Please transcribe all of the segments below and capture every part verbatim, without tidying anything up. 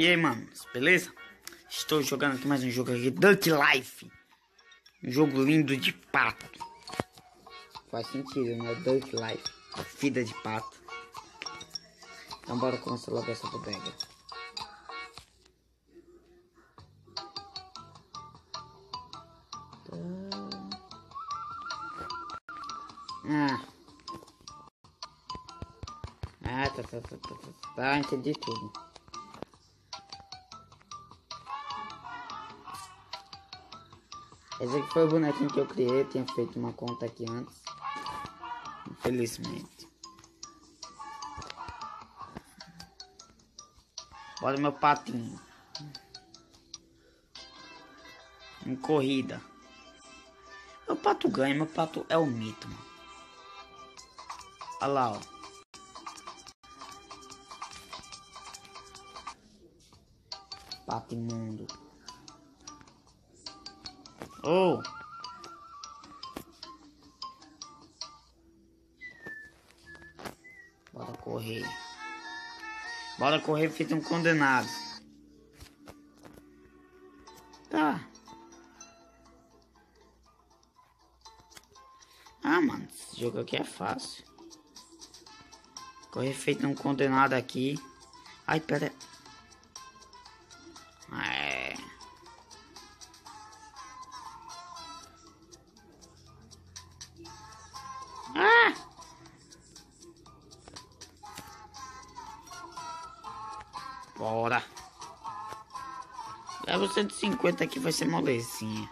E aí, manos, beleza? Estou jogando aqui mais um jogo aqui, Duck Life. Um jogo lindo de pato. Faz sentido, né? Duck Life, vida de pato. Então bora começar logo essa bodega. Ah. Ah, tá, tá, tá, tá, tá, tá, entendi tudo. Esse aqui foi o bonequinho que eu criei, eu tinha feito uma conta aqui antes. Infelizmente. Bora meu patinho. Em corrida. Meu pato ganha, meu pato é o mito, mano. Olha lá, ó. Pato imundo. Oh! Bora correr. Bora correr feito um condenado. Tá. Ah, mano, esse jogo aqui é fácil. Correr feito um condenado aqui. Ai, pera. É. Ah! Bora. Level cento e cinquenta aqui vai ser molezinha.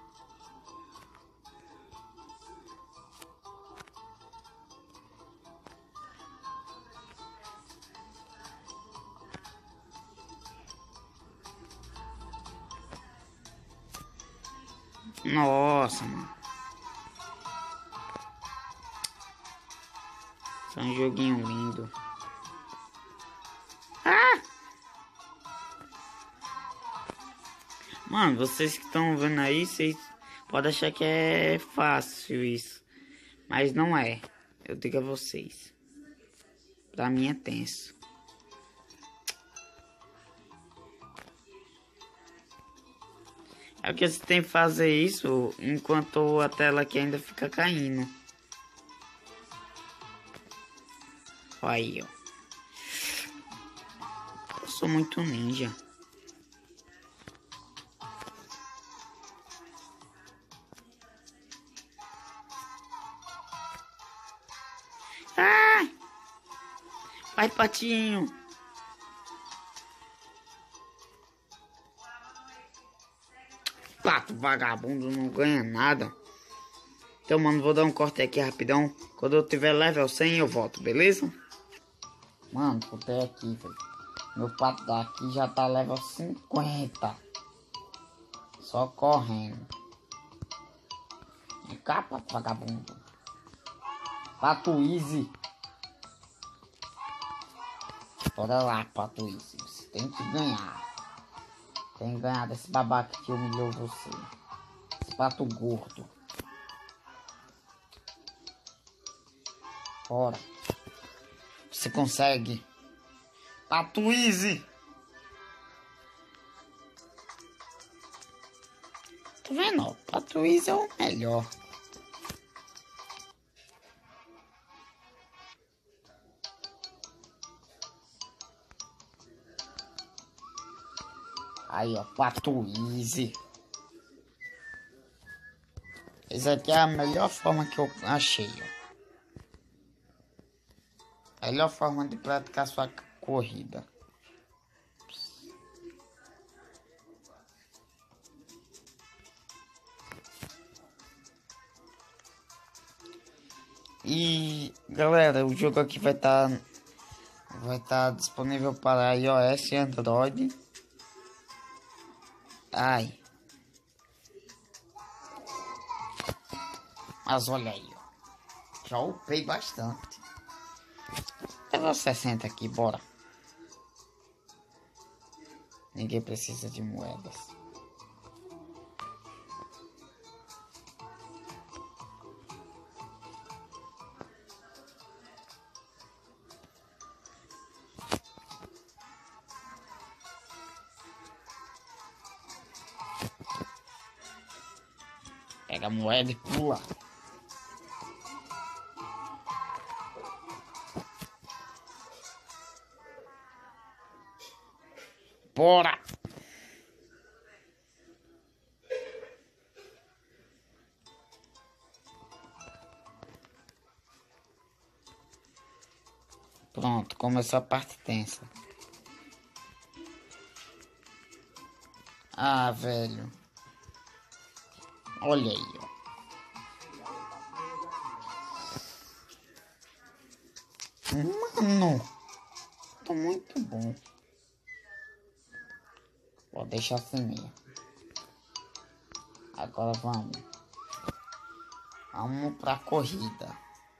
Nossa, mano. Isso é um joguinho lindo. Ah! Mano, vocês que estão vendo aí, vocês podem achar que é fácil isso. Mas não é. Eu digo a vocês. Pra mim é tenso. É porque você tem que fazer isso enquanto a tela aqui ainda fica caindo. Aí, ó. Eu sou muito ninja. Ah! Vai, patinho. Pato vagabundo não ganha nada. Então, mano, vou dar um corte aqui rapidão. Quando eu tiver level cem eu volto, beleza? Mano, voltei aqui, velho. Meu pato daqui já tá level cinquenta. Só correndo. Vem cá, pato vagabundo. Pato Easy. Bora lá, Pato Easy. Você tem que ganhar. Tem que ganhar desse babaca que humilhou você. Esse pato gordo. Bora. Você consegue. Pato Easy. Tá vendo? O Pato Easy é o melhor. Aí, ó, Pato Easy. Essa aqui é a melhor forma que eu achei, ó. A melhor forma de praticar sua corrida. E galera, o jogo aqui vai estar tá, vai estar tá disponível para iOS e Android. Ai. Mas olha aí, ó. Já upei bastante. Level sessenta aqui, bora. Ninguém precisa de moedas. Pega a moeda e pula. Bora! Pronto, começou a parte tensa. Ah, velho. Olha aí, ó. Mano, tô muito bom. Vou deixar assim mesmo. Agora vamos. Vamos pra corrida.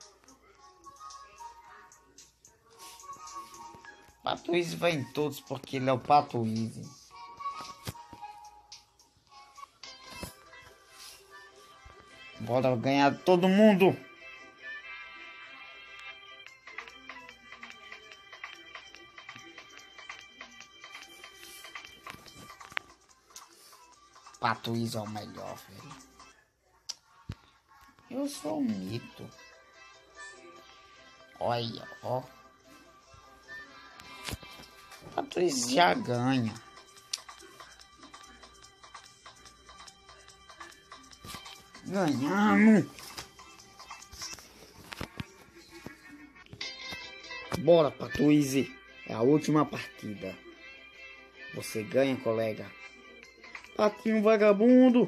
Pato Easy vai em todos porque ele é o Pato Easy. Bora ganhar todo mundo. Pato Easy é o melhor, velho. Eu sou um mito. Olha, ó. Pato Easy já ganha. Ganhamos. Bora, Pato Easy. É a última partida. Você ganha, colega. Patinho vagabundo.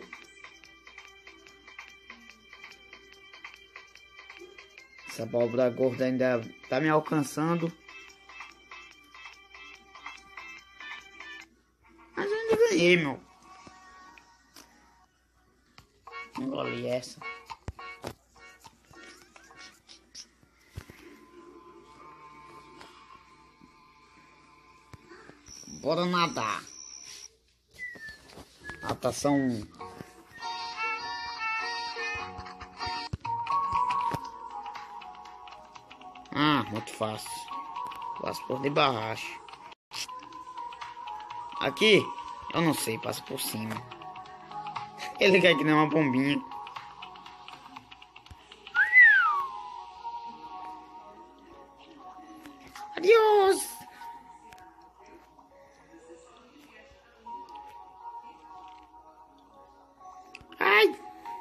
Essa abóbora gorda ainda tá me alcançando. Mas eu ainda ganhei, meu. Engole essa. Bora nadar. Natação um. Ah, muito fácil. Passa por debaixo. Aqui, eu não sei, passa por cima. Ele cai que nem uma bombinha. Adiós. Ai.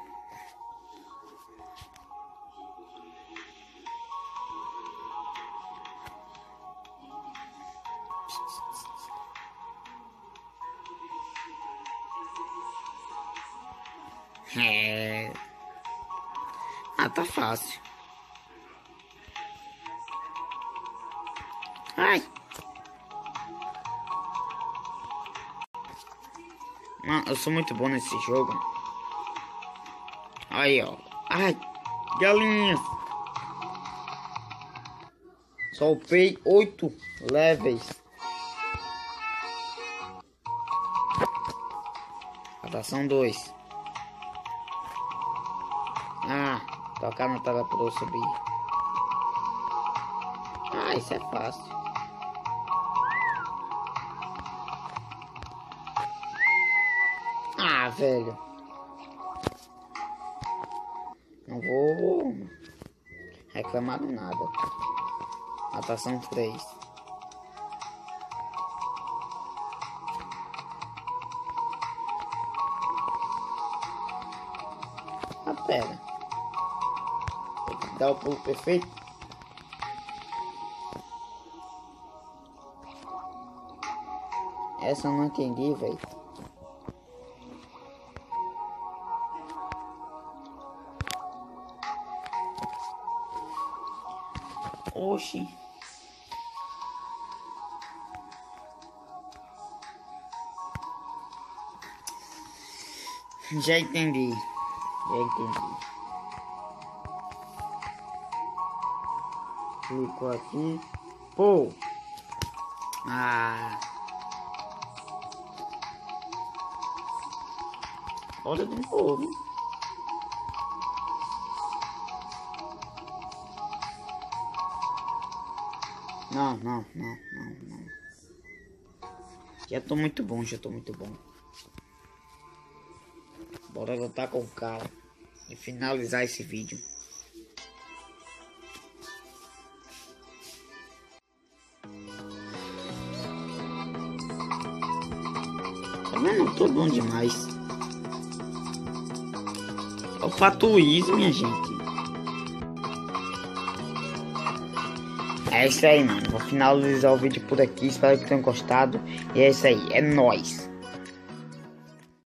É. Ah, tá fácil. Ai. Mano, eu sou muito bom nesse jogo. Aí, ó. Ai, galinhas. Só upei oito levels. Atração dois. Ah, tocar na tela pra eu subir. Ah, isso é fácil. Ah, velho. Não vou reclamar de nada. Atração três. Ah, pera. Tem que dar o pulo perfeito. Essa eu não entendi, velho. Oxi. Já entendi. Já entendi. Clicou aqui. Pô. Ah. Olha de novo. Não, não, não, não, não. Já tô muito bom, já tô muito bom. Bora lutar com o cara. de finalizar esse vídeo. Tá vendo? Tô bom demais. É o Patuís, minha gente. É isso aí, mano. Vou finalizar o vídeo por aqui. Espero que tenham gostado. E é isso aí. É nóis.